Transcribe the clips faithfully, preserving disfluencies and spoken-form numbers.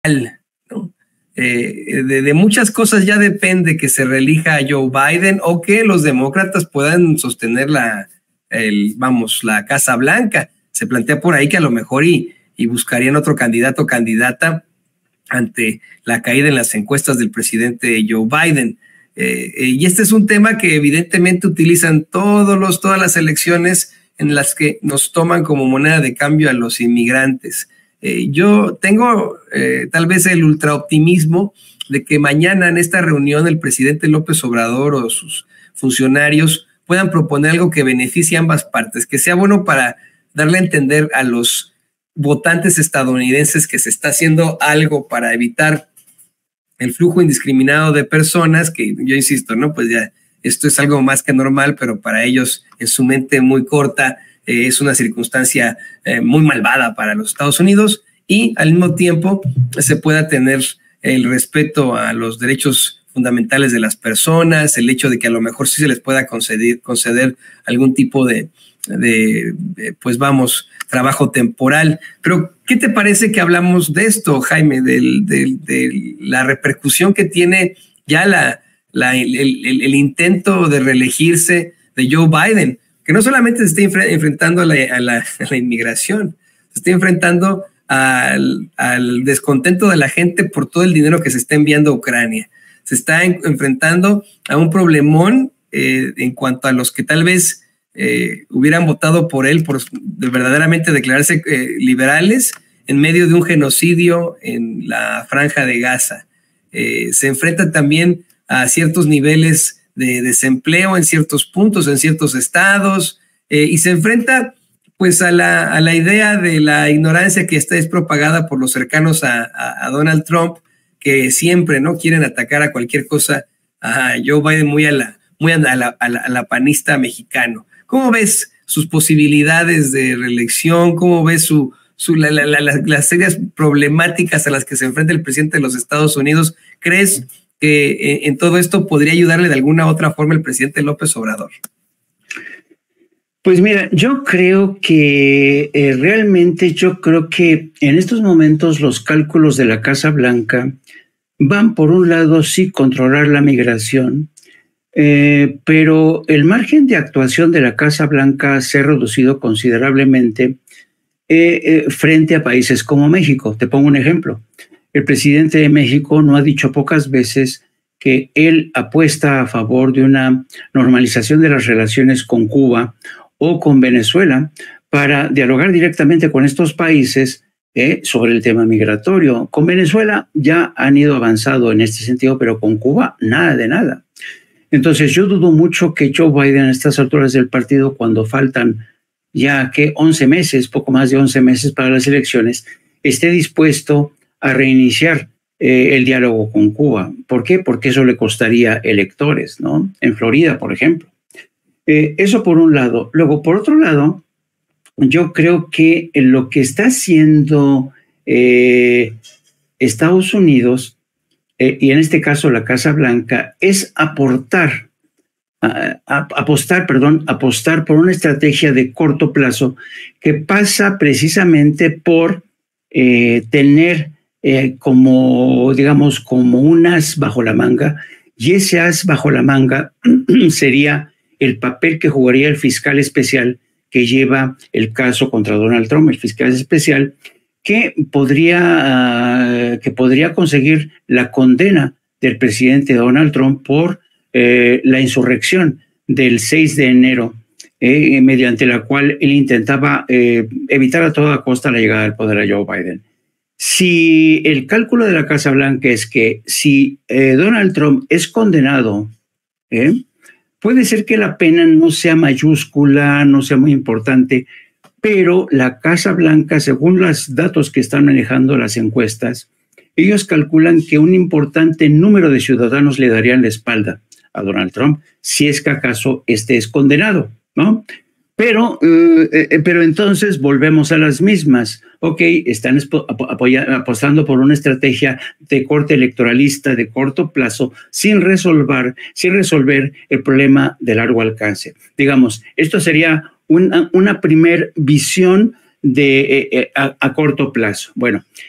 ¿no? Eh, de, de muchas cosas ya depende que se reelija a Joe Biden o que los demócratas puedan sostener la, el, vamos, la Casa Blanca. Se plantea por ahí que a lo mejor y, y buscarían otro candidato o candidata ante la caída en las encuestas del presidente Joe Biden. Eh, eh, y este es un tema que evidentemente utilizan todos los, todas las elecciones en las que nos toman como moneda de cambio a los inmigrantes. Eh, yo tengo eh, tal vez el ultraoptimismo de que mañana en esta reunión el presidente López Obrador o sus funcionarios puedan proponer algo que beneficie a ambas partes, que sea bueno para darle a entender a los votantes estadounidenses que se está haciendo algo para evitar el flujo indiscriminado de personas, que yo insisto, ¿no? Pues ya esto es algo más que normal, pero para ellos en su mente muy corta eh, es una circunstancia eh, muy malvada para los Estados Unidos, y al mismo tiempo se pueda tener el respeto a los derechos fundamentales de las personas, el hecho de que a lo mejor sí se les pueda conceder, conceder algún tipo de, de, de, pues vamos, trabajo temporal. Pero, ¿qué te parece que hablamos de esto, Jaime, de, de, de la repercusión que tiene ya la, la, el, el, el intento de reelegirse de Joe Biden, que no solamente se está enfre enfrentando a la, a, la, a la inmigración, se está enfrentando al, al descontento de la gente por todo el dinero que se está enviando a Ucrania? Se está en, enfrentando a un problemón eh, en cuanto a los que tal vez eh, hubieran votado por él por de verdaderamente declararse eh, liberales en medio de un genocidio en la Franja de Gaza. Eh, se enfrenta también a ciertos niveles de desempleo en ciertos puntos, en ciertos estados, eh, y se enfrenta pues a la, a la idea de la ignorancia que está es propagada por los cercanos a, a, a Donald Trump, que siempre no quieren atacar a cualquier cosa a Joe Biden, muy a la, muy a la, a la, a la panista mexicano. ¿Cómo ves sus posibilidades de reelección? ¿Cómo ves su, su, la, la, la, las serias problemáticas a las que se enfrenta el presidente de los Estados Unidos? ¿Crees que en, en todo esto podría ayudarle de alguna otra forma el presidente López Obrador? Pues mira, yo creo que eh, realmente yo creo que en estos momentos los cálculos de la Casa Blanca van por un lado sí controlar la migración, eh, pero el margen de actuación de la Casa Blanca se ha reducido considerablemente eh, eh, frente a países como México. Te pongo un ejemplo. El presidente de México no ha dicho pocas veces que él apuesta a favor de una normalización de las relaciones con Cuba o con Venezuela para dialogar directamente con estos países eh, sobre el tema migratorio. Con Venezuela ya han ido avanzado en este sentido, pero con Cuba nada de nada. Entonces yo dudo mucho que Joe Biden a estas alturas del partido, cuando faltan ya que once meses, poco más de once meses para las elecciones, esté dispuesto a reiniciar eh, el diálogo con Cuba. ¿Por qué? Porque eso le costaría electores, ¿no? En Florida, por ejemplo. Eh, eso por un lado. Luego, por otro lado, yo creo que lo que está haciendo eh, Estados Unidos, eh, y en este caso la Casa Blanca, es aportar, a, a, apostar, perdón, apostar por una estrategia de corto plazo que pasa precisamente por eh, tener eh, como, digamos, como un as bajo la manga, y ese as bajo la manga sería el papel que jugaría el fiscal especial que lleva el caso contra Donald Trump, el fiscal especial, que podría, uh, que podría conseguir la condena del presidente Donald Trump por eh, la insurrección del seis de enero, eh, mediante la cual él intentaba eh, evitar a toda costa la llegada al poder a Joe Biden. Si el cálculo de la Casa Blanca es que si eh, Donald Trump es condenado, ¿eh? puede ser que la pena no sea mayúscula, no sea muy importante, pero la Casa Blanca, según los datos que están manejando las encuestas, ellos calculan que un importante número de ciudadanos le darían la espalda a Donald Trump si es que acaso este es condenado, ¿no? Pero, eh, pero entonces volvemos a las mismas. Ok, están apostando por una estrategia de corte electoralista de corto plazo sin resolver, sin resolver el problema de largo alcance. Digamos, esto sería una, una primer visión de, eh, a, a corto plazo. Bueno,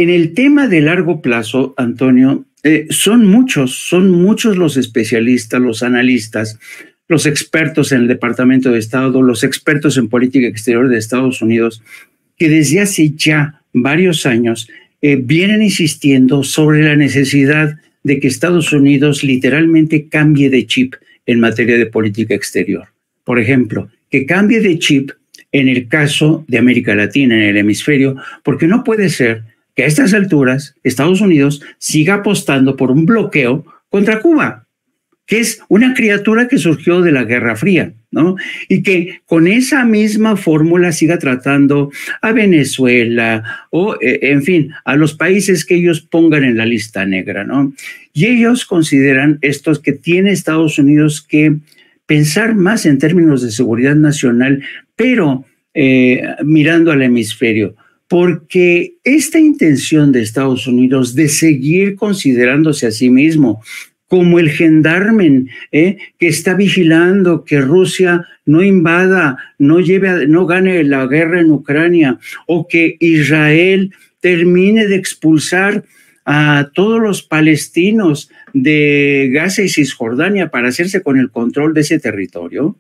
en el tema de largo plazo, Antonio, eh, son muchos, son muchos los especialistas, los analistas, los expertos en el Departamento de Estado, los expertos en política exterior de Estados Unidos, que desde hace ya varios años eh, vienen insistiendo sobre la necesidad de que Estados Unidos literalmente cambie de chip en materia de política exterior. Por ejemplo, que cambie de chip en el caso de América Latina, en el hemisferio, porque no puede ser que a estas alturas Estados Unidos siga apostando por un bloqueo contra Cuba, que es una criatura que surgió de la Guerra Fría, ¿no? Y que con esa misma fórmula siga tratando a Venezuela o, eh, en fin, a los países que ellos pongan en la lista negra, ¿no? Y ellos consideran estos que tiene Estados Unidos que pensar más en términos de seguridad nacional, pero eh, mirando al hemisferio, porque esta intención de Estados Unidos de seguir considerándose a sí mismo como el gendarme eh, que está vigilando que Rusia no invada, no, lleve a, no gane la guerra en Ucrania, o que Israel termine de expulsar a todos los palestinos de Gaza y Cisjordania para hacerse con el control de ese territorio.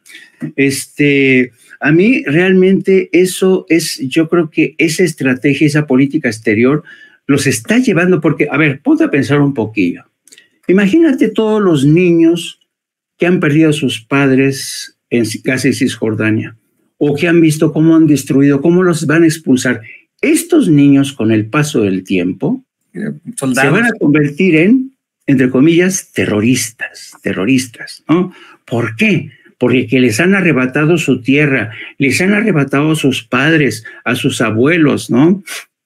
Este, a mí realmente eso es, yo creo que esa estrategia, esa política exterior los está llevando, porque, a ver, ponte a pensar un poquillo. Imagínate todos los niños que han perdido a sus padres en Gaza y Cisjordania, o que han visto cómo han destruido, cómo los van a expulsar. Estos niños, con el paso del tiempo, soldados, se van a convertir en, entre comillas, terroristas, terroristas, ¿no? ¿Por qué? Porque les han arrebatado su tierra, les han arrebatado a sus padres, a sus abuelos, ¿no?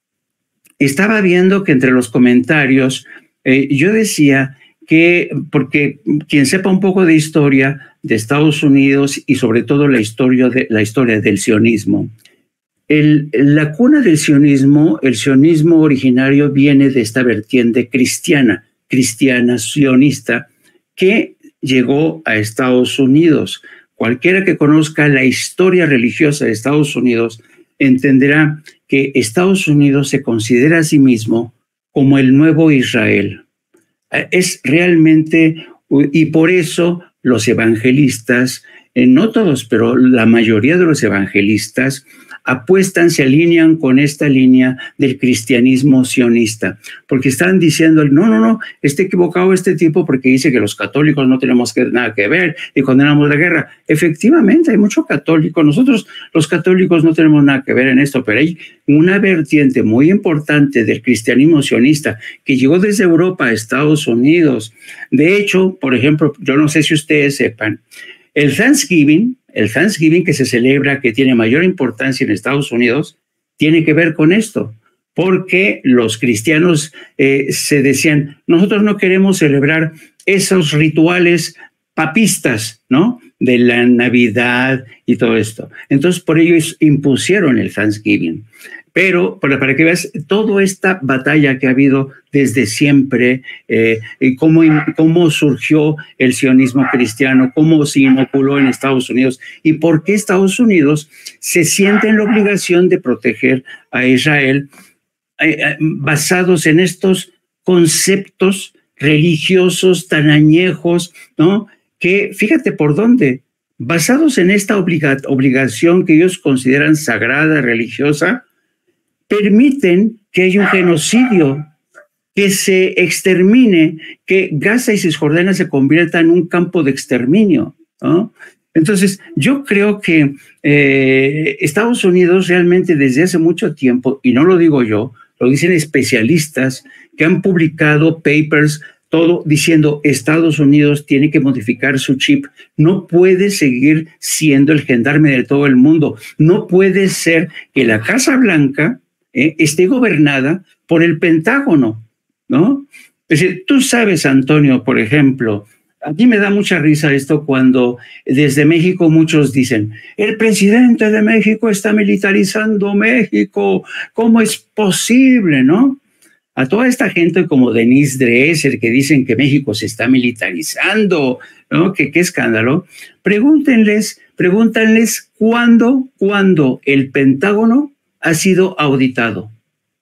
Estaba viendo que entre los comentarios, eh, yo decía que, porque quien sepa un poco de historia de Estados Unidos y sobre todo la historia, de, la historia del sionismo, El, la cuna del sionismo, el sionismo originario viene de esta vertiente cristiana, cristiana sionista, que llegó a Estados Unidos. Cualquiera que conozca la historia religiosa de Estados Unidos entenderá que Estados Unidos se considera a sí mismo como el nuevo Israel. Es realmente, y por eso los evangelistas, eh, no todos, pero la mayoría de los evangelistas, apuestan, se alinean con esta línea del cristianismo sionista, porque están diciendo, no, no, no, está equivocado este tipo porque dice que los católicos no tenemos que, nada que ver y condenamos la guerra. Efectivamente, hay mucho católico, nosotros los católicos no tenemos nada que ver en esto, pero hay una vertiente muy importante del cristianismo sionista que llegó desde Europa a Estados Unidos. De hecho, por ejemplo, yo no sé si ustedes sepan, el Thanksgiving, el Thanksgiving que se celebra, que tiene mayor importancia en Estados Unidos, tiene que ver con esto, porque los cristianos eh, se decían, nosotros no queremos celebrar esos rituales papistas, ¿no? De la Navidad y todo esto. Entonces, por ello impusieron el Thanksgiving. Pero para, para que veas toda esta batalla que ha habido desde siempre, eh, y cómo, cómo surgió el sionismo cristiano, cómo se inoculó en Estados Unidos y por qué Estados Unidos se siente en la obligación de proteger a Israel eh, eh, basados en estos conceptos religiosos tan añejos, ¿no? Que fíjate por dónde, basados en esta obliga- obligación que ellos consideran sagrada, religiosa, permiten que haya un genocidio, que se extermine, que Gaza y Cisjordania se conviertan en un campo de exterminio, ¿no? Entonces, yo creo que eh, Estados Unidos realmente desde hace mucho tiempo, y no lo digo yo, lo dicen especialistas que han publicado papers, todo diciendo Estados Unidos tiene que modificar su chip, no puede seguir siendo el gendarme de todo el mundo, no puede ser que la Casa Blanca Eh, esté gobernada por el Pentágono, ¿no? Es decir, tú sabes, Antonio, por ejemplo, a mí me da mucha risa esto cuando desde México muchos dicen, el presidente de México está militarizando México, ¿cómo es posible, no? A toda esta gente como Denise Dresser que dicen que México se está militarizando, ¿no? Que qué escándalo. Pregúntenles, pregúntenles cuándo, cuándo el Pentágono ha sido auditado.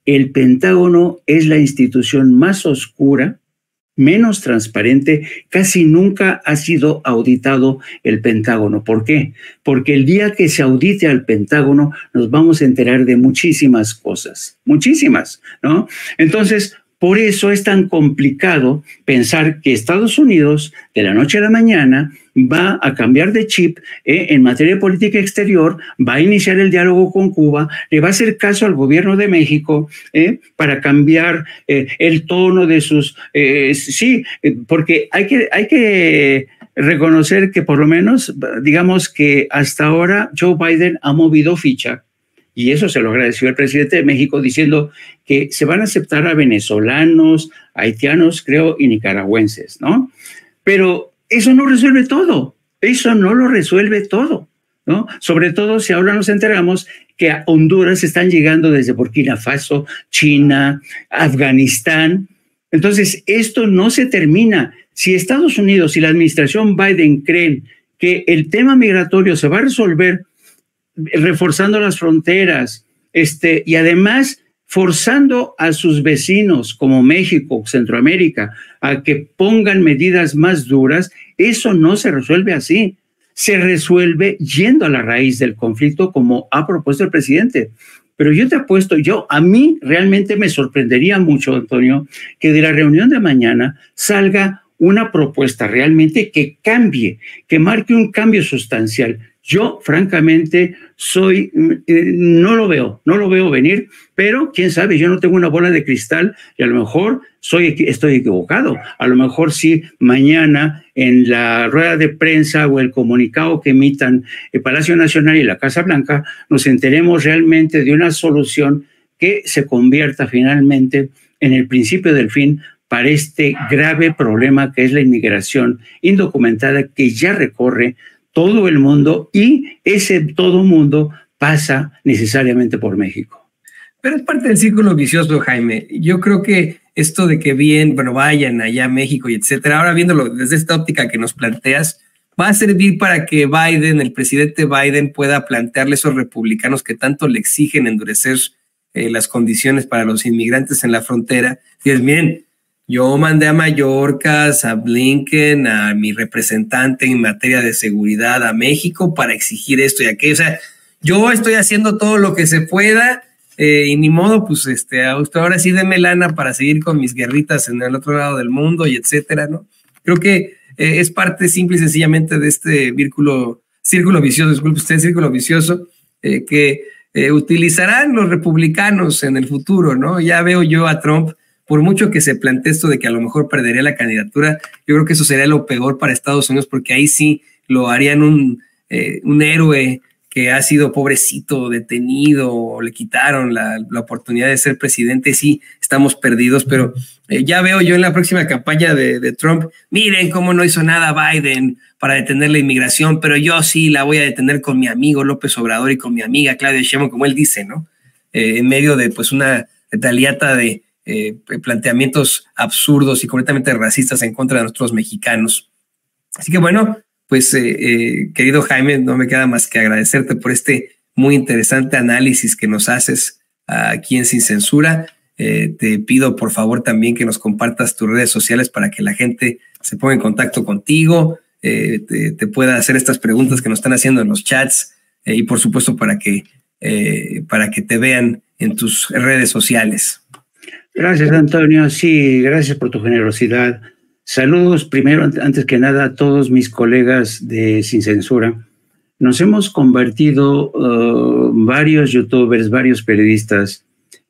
el Pentágono es la institución más oscura, menos transparente, casi nunca ha sido auditado el Pentágono. ¿Por qué? Porque el día que se audite al Pentágono nos vamos a enterar de muchísimas cosas, muchísimas, ¿no? Entonces, por eso es tan complicado pensar que Estados Unidos, de la noche a la mañana, va a cambiar de chip eh, en materia de política exterior, va a iniciar el diálogo con Cuba, le va a hacer caso al gobierno de México eh, para cambiar eh, el tono de sus... Eh, sí, porque hay que, hay que reconocer que por lo menos, digamos que hasta ahora Joe Biden ha movido ficha. Y eso se lo agradeció el presidente de México diciendo que se van a aceptar a venezolanos, haitianos, creo, y nicaragüenses, ¿no? Pero eso no resuelve todo, eso no lo resuelve todo, ¿no? Sobre todo si ahora nos enteramos que a Honduras están llegando desde Burkina Faso, China, Afganistán. Entonces, esto no se termina. Si Estados Unidos y la administración Biden creen que el tema migratorio se va a resolver reforzando las fronteras, este, y además forzando a sus vecinos como México, Centroamérica, a que pongan medidas más duras, eso no se resuelve así. Se resuelve yendo a la raíz del conflicto, como ha propuesto el presidente. Pero yo te apuesto, yo, a mí realmente me sorprendería mucho, Antonio, que de la reunión de mañana salga una propuesta realmente que cambie, que marque un cambio sustancial. Yo, francamente, soy, eh, no lo veo, no lo veo venir, pero quién sabe, yo no tengo una bola de cristal y a lo mejor soy, estoy equivocado. A lo mejor sí, mañana en la rueda de prensa o el comunicado que emitan el Palacio Nacional y la Casa Blanca, nos enteremos realmente de una solución que se convierta finalmente en el principio del fin para este grave problema que es la inmigración indocumentada que ya recorre todo el mundo, y ese todo mundo pasa necesariamente por México. Pero es parte del círculo vicioso, Jaime. Yo creo que esto de que bien, bueno, vayan allá a México y etcétera, ahora viéndolo desde esta óptica que nos planteas, va a servir para que Biden, el presidente Biden, pueda plantearle a esos republicanos que tanto le exigen endurecer eh, las condiciones para los inmigrantes en la frontera. Dices, miren, yo mandé a Mayorkas, a Blinken, a mi representante en materia de seguridad a México para exigir esto y aquello. O sea, yo estoy haciendo todo lo que se pueda eh, y ni modo, pues este, a usted ahora sí deme lana para seguir con mis guerritas en el otro lado del mundo y etcétera, ¿no? Creo que eh, es parte simple y sencillamente de este círculo, círculo vicioso, disculpe usted, círculo vicioso eh, que eh, utilizarán los republicanos en el futuro, ¿no? Ya veo yo a Trump. Por mucho que se plantee esto de que a lo mejor perdería la candidatura, yo creo que eso sería lo peor para Estados Unidos, porque ahí sí lo harían un, eh, un héroe que ha sido pobrecito, detenido, o le quitaron la, la oportunidad de ser presidente. Sí, estamos perdidos, pero eh, ya veo yo en la próxima campaña de, de Trump, miren cómo no hizo nada Biden para detener la inmigración, pero yo sí la voy a detener con mi amigo López Obrador y con mi amiga Claudia Sheinbaum, como él dice, ¿no? Eh, en medio de pues una retaliata de Eh, planteamientos absurdos y completamente racistas en contra de nuestros mexicanos. Así que bueno, pues eh, eh, querido Jaime, no me queda más que agradecerte por este muy interesante análisis que nos haces aquí en Sin Censura. Eh, te pido por favor también que nos compartas tus redes sociales para que la gente se ponga en contacto contigo, eh, te, te pueda hacer estas preguntas que nos están haciendo en los chats eh, y por supuesto para que, eh, para que te vean en tus redes sociales. Gracias, Antonio. Sí, gracias por tu generosidad. Saludos primero, antes que nada, a todos mis colegas de Sin Censura. Nos hemos convertido uh, varios youtubers, varios periodistas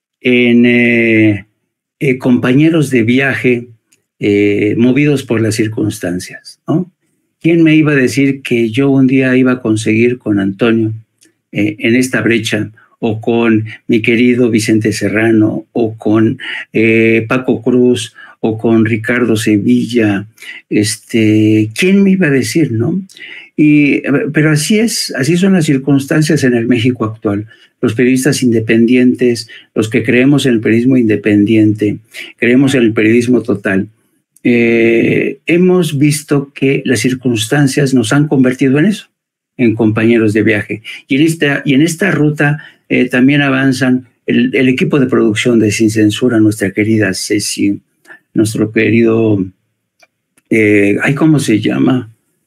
en eh, eh, compañeros de viaje eh, movidos por las circunstancias, ¿no? ¿Quién me iba a decir que yo un día iba a conseguir con Antonio eh, en esta brecha, o con mi querido Vicente Serrano, o con eh, Paco Cruz, o con Ricardo Sevilla? Este, ¿quién me iba a decir, no? Y, pero así es, así son las circunstancias en el México actual. Los periodistas independientes, los que creemos en el periodismo independiente, creemos en el periodismo total, eh, hemos visto que las circunstancias nos han convertido en eso, en compañeros de viaje. Y en esta, y en esta ruta eh, también avanzan el, el equipo de producción de Sin Censura, nuestra querida Ceci, nuestro querido, eh, ay, ¿cómo se llama?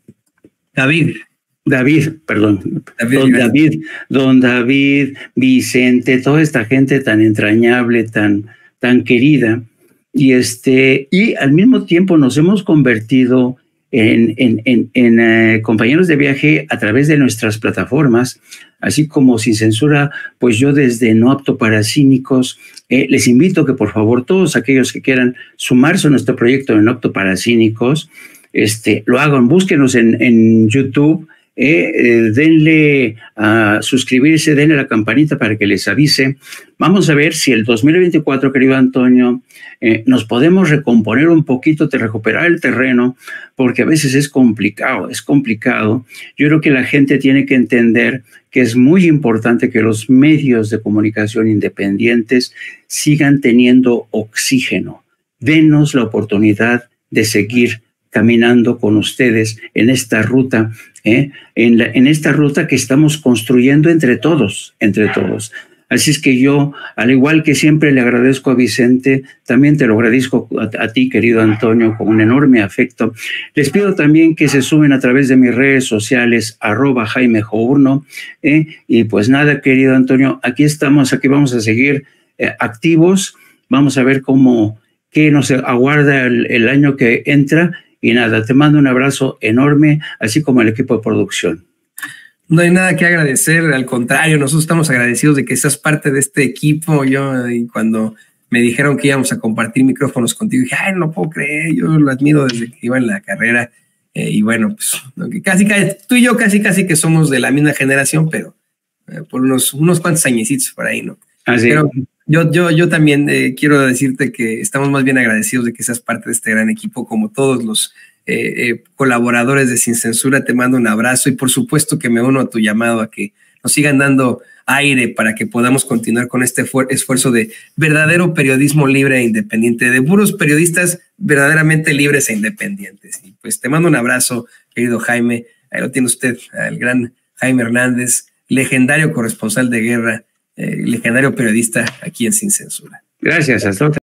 David. David, perdón, David, don David, don David, Vicente, toda esta gente tan entrañable, tan, tan querida, y este, y al mismo tiempo nos hemos convertido en, en, en, en eh, compañeros de viaje a través de nuestras plataformas, así como Sin Censura, pues yo desde No Apto para Cínicos, eh, les invito que por favor todos aquellos que quieran sumarse a nuestro proyecto de No Apto para Cínicos, este, lo hagan, búsquenos en, en YouTube. Eh, eh, denle a suscribirse, denle a la campanita para que les avise. Vamos a ver si el dos mil veinticuatro, querido Antonio, eh, nos podemos recomponer un poquito, de recuperar el terreno, porque a veces es complicado, es complicado. Yo creo que la gente tiene que entender que es muy importante que los medios de comunicación independientes sigan teniendo oxígeno. Denos la oportunidad de seguir caminando con ustedes en esta ruta, ¿eh? en, la, en esta ruta que estamos construyendo entre todos, entre todos. Así es que yo, al igual que siempre le agradezco a Vicente, también te lo agradezco a, a ti, querido Antonio, con un enorme afecto. Les pido también que se sumen a través de mis redes sociales, arroba Jaime Journo, ¿eh? Y pues nada, querido Antonio, aquí estamos, aquí vamos a seguir eh, activos, vamos a ver cómo, qué nos aguarda el, el año que entra. Y nada, te mando un abrazo enorme, así como el equipo de producción. No hay nada que agradecer, al contrario, nosotros estamos agradecidos de que seas parte de este equipo. Yo, y cuando me dijeron que íbamos a compartir micrófonos contigo, dije, ay, no puedo creer, yo lo admiro desde que iba en la carrera. Eh, y bueno, pues casi, casi, tú y yo casi, casi que somos de la misma generación, pero eh, por unos, unos cuantos añecitos por ahí, ¿no? Así. Pero yo, yo, yo también eh, quiero decirte que estamos más bien agradecidos de que seas parte de este gran equipo, como todos los eh, eh, colaboradores de Sin Censura. Te mando un abrazo y por supuesto que me uno a tu llamado a que nos sigan dando aire para que podamos continuar con este esfuerzo de verdadero periodismo libre e independiente, de puros periodistas verdaderamente libres e independientes. Y pues te mando un abrazo, querido Jaime. Ahí lo tiene usted, el gran Jaime Hernández, legendario corresponsal de guerra, Eh, legendario periodista aquí en Sin Censura. Gracias, hasta otra.